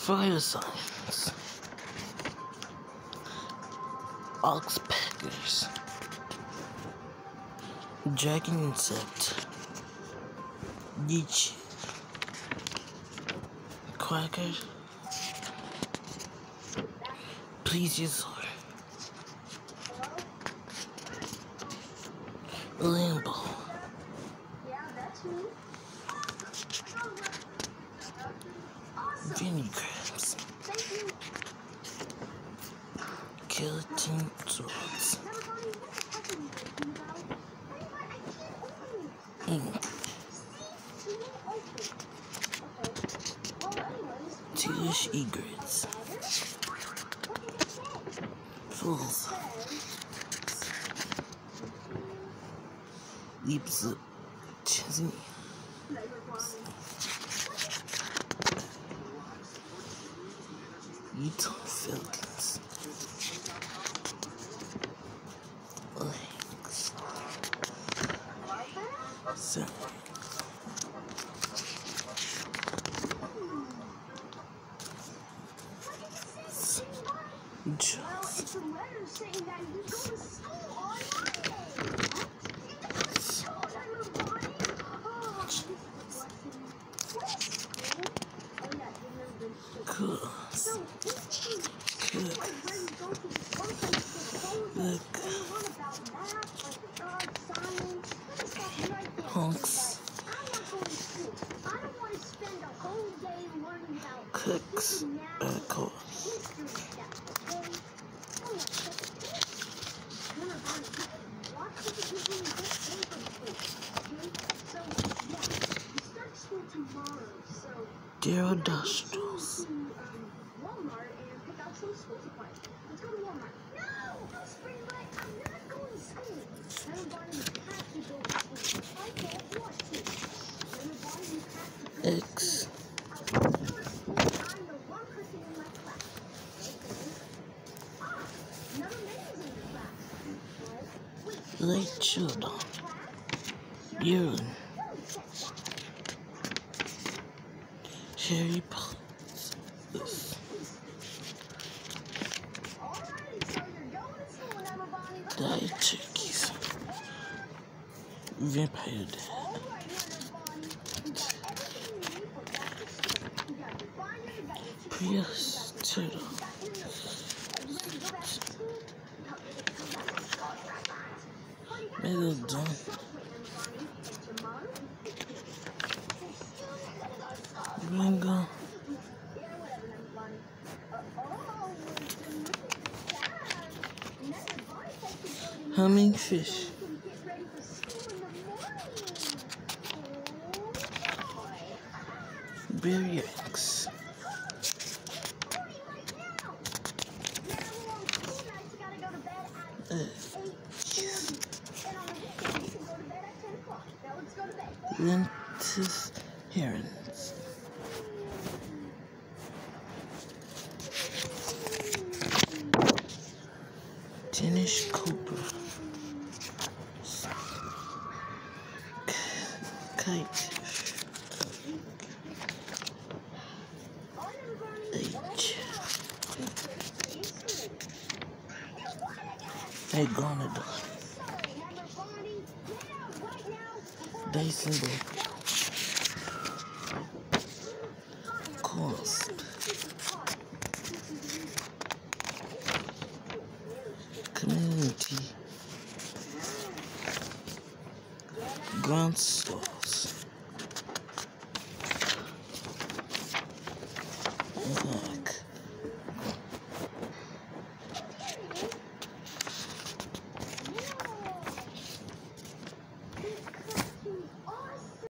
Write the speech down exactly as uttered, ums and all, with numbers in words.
Fire signs. Oxpeckers. Dragon insect. Leech. Quacker. Plesiosaur. Lambo. Vinny crabs. Skeleton swords. Ink. Tealish egrets. Fools. Leaps of Chesney. Utah Falcons. Legs. Seven. Just. Cool. Good. Look. Honks. Cooks. Echo. Pterodactyls. X. Late children. Urine. Harry Potter. Diet turkeys. Vampire dad. Prius turtle. Megalodon. Ringo. Humming fish. Berryx. Uh, Lentis herons. Danish cobra. Kite. H. Megalodon. Dyson Ball. Cost. Community. Ground stores.